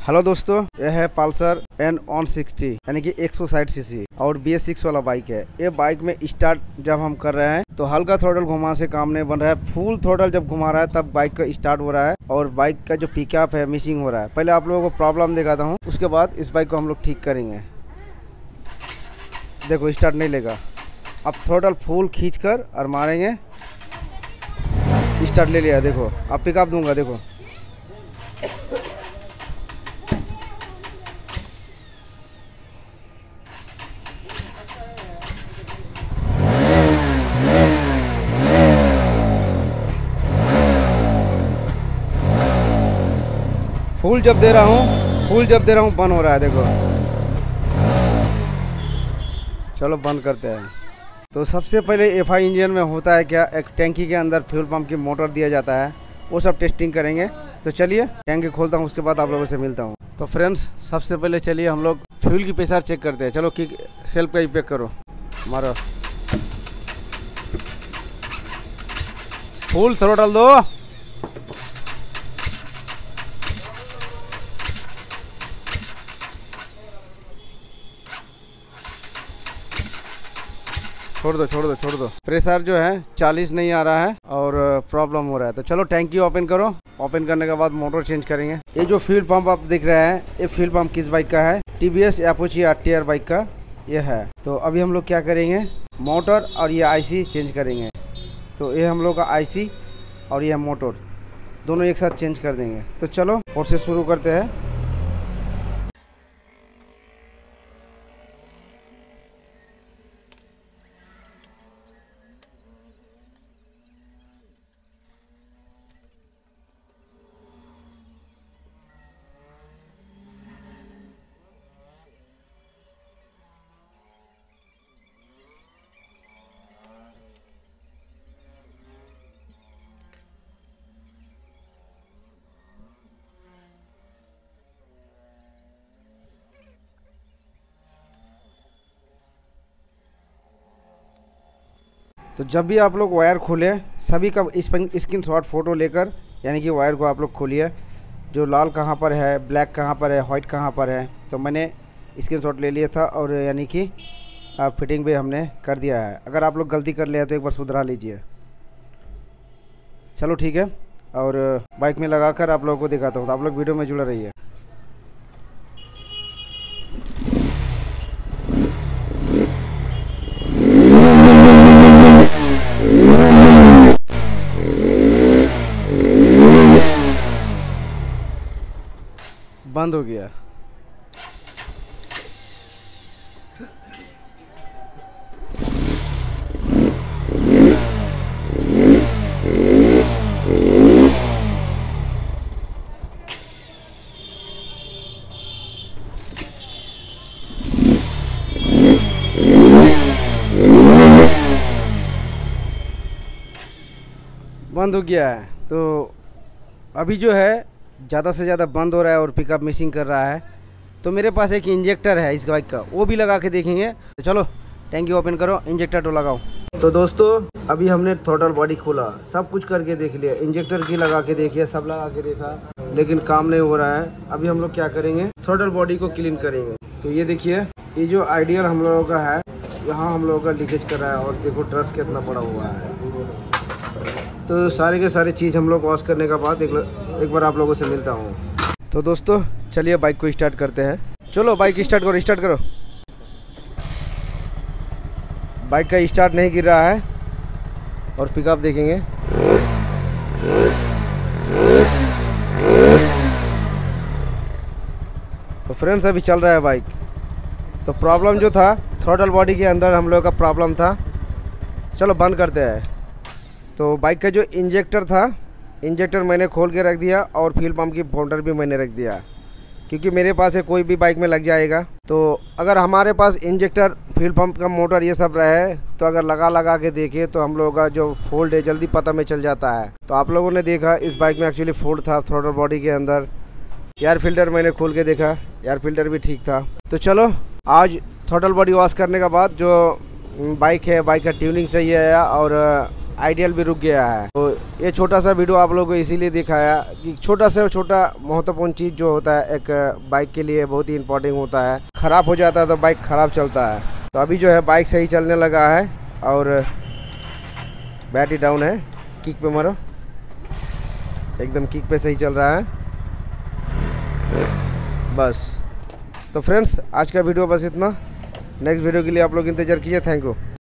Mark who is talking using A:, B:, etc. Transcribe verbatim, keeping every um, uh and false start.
A: Hello दोस्तों, यह है पल्सर एन वन सिक्सटी यानी कि एक सौ साठ सीसी और बी एस सिक्स वाला बाइक है। ये बाइक में स्टार्ट जब हम कर रहे हैं तो हल्का थ्रोटल घुमा से काम नहीं बन रहा है। फुल थ्रोटल जब घुमा रहा है तब बाइक का स्टार्ट हो रहा है और बाइक का जो पिकअप है मिसिंग हो रहा है। पहले आप लोगों को प्रॉब्लम दिखाता हूँ, उसके बाद इस बाइक को हम लोग ठीक करेंगे। देखो स्टार्ट नहीं लेगा। अब थ्रोटल फुल खींच कर और मारेंगे, स्टार्ट ले लिया। देखो अब पिकअप दूंगा, देखो फुल जब दे रहा हूँ फुल जब दे रहा हूँ बंद हो रहा है। देखो चलो बंद करते हैं। तो सबसे पहले एफ आई इंजन में होता है क्या, एक टैंकी के अंदर फ्यूल पंप की मोटर दिया जाता है, वो सब टेस्टिंग करेंगे। तो चलिए टैंकी खोलता हूँ, उसके बाद आप लोगों से मिलता हूँ। तो फ्रेंड्स सबसे पहले चलिए हम लोग फ्यूल की प्रेशर चेक करते हैं। चलो कि सेल्फ का ही पैक करो, मारो फुल थ्रोटल दो। छोड़ दो छोड़ दो छोड़ दो। प्रेशर जो है चालीस नहीं आ रहा है और प्रॉब्लम हो रहा है। तो चलो टैंकी ओपन करो। ओपन करने के बाद मोटर चेंज करेंगे। ये जो फ्यूल पंप आप देख रहे हैं, ये फ्यूल पंप किस बाइक का है? T V S Apache R T R bike का ये है। तो अभी हम लोग क्या करेंगे, मोटर और ये आईसी चेंज करेंगे। तो ये हम लोग का आईसी और ये मोटर दोनों एक साथ चेंज कर देंगे। तो चलो प्रोसेस शुरू करते हैं। तो जब भी आप लोग वायर खोले, सभी का स्क्रीन शॉट फोटो लेकर, यानी कि वायर को आप लोग खोलिए, जो लाल कहाँ पर है, ब्लैक कहाँ पर है, वाइट कहाँ पर है। तो मैंने स्क्रीन शॉट ले लिया था और यानी कि फिटिंग भी हमने कर दिया है। अगर आप लोग गलती कर लिया तो एक बार सुधरा लीजिए। चलो ठीक है, और बाइक में लगाकर आप लोगों को दिखाता हूँ। तो आप लोग वीडियो में जुड़े रहिए। बंद हो गया। बंद हो गया है। तो अभी जो है ज़्यादा से ज़्यादा बंद हो रहा है और पिकअप मिसिंग कर रहा है। तो मेरे पास एक इंजेक्टर है इस बाइक का, वो भी लगा के देखेंगे। तो चलो टैंकी ओपन करो, इंजेक्टर तो लगाओ। तो दोस्तों अभी हमने थ्रोटल बॉडी खोला, सब कुछ करके देख लिया, इंजेक्टर की लगा के देखिए, सब लगा के देखा, लेकिन काम नहीं हो रहा है। अभी हम लोग क्या करेंगे, थ्रोटल बॉडी को क्लीन करेंगे। तो ये देखिए, ये जो आइडियल हम लोगों का है, यहाँ हम लोगों का लीकेज कर रहा है और देखो ट्रस्ट कितना पड़ा हुआ है। तो सारे के सारे चीज़ हम लोग वॉश करने के बाद एक, एक बार आप लोगों से मिलता हूँ। तो दोस्तों चलिए बाइक को स्टार्ट करते हैं। चलो बाइक स्टार्ट करो, स्टार्ट करो। बाइक का स्टार्ट नहीं गिर रहा है और पिकअप देखेंगे। तो फ्रेंड्स अभी चल रहा है बाइक। तो प्रॉब्लम जो था थ्रोटल बॉडी के अंदर हम लोग का प्रॉब्लम था। चलो बंद करते हैं। तो बाइक का जो इंजेक्टर था, इंजेक्टर मैंने खोल के रख दिया और फ्यूल पंप की मोटर भी मैंने रख दिया, क्योंकि मेरे पास है कोई भी बाइक में लग जाएगा। तो अगर हमारे पास इंजेक्टर, फ्यूल पंप का मोटर ये सब रहे तो अगर लगा लगा के देखे तो हम लोगों का जो फोल्ड है जल्दी पता में चल जाता है। तो आप लोगों ने देखा इस बाइक में एक्चुअली फोल्ड था थ्रोटल बॉडी के अंदर। एयर फिल्टर मैंने खोल के देखा, एयर फिल्टर भी ठीक था। तो चलो आज थ्रोटल बॉडी वॉश करने के बाद जो बाइक है, बाइक का ट्यूनिंग सही है और आइडियल भी रुक गया है। तो ये छोटा सा वीडियो आप लोगों को इसीलिए दिखाया कि छोटा से छोटा महत्वपूर्ण चीज़ जो होता है एक बाइक के लिए बहुत ही इंपॉर्टेंट होता है। ख़राब हो जाता है तो बाइक ख़राब चलता है। तो अभी जो है बाइक सही चलने लगा है और बैटरी डाउन है। किक पे मारो, एकदम किक पे सही चल रहा है बस। तो फ्रेंड्स आज का वीडियो बस इतना। नेक्स्ट वीडियो के लिए आप लोग इंतज़ार कीजिए। Thank you.